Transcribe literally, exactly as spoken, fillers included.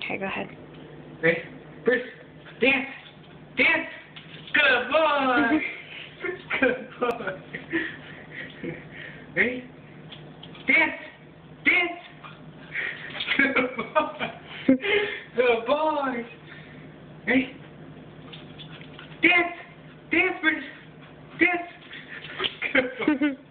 Okay, go ahead. Ready? Bruce, dance! Dance! Good boy! Good boy! Ready? Dance! Dance! Good boy! Good boy! Ready? Dance! Dance, Bruce! Dance! Good boy!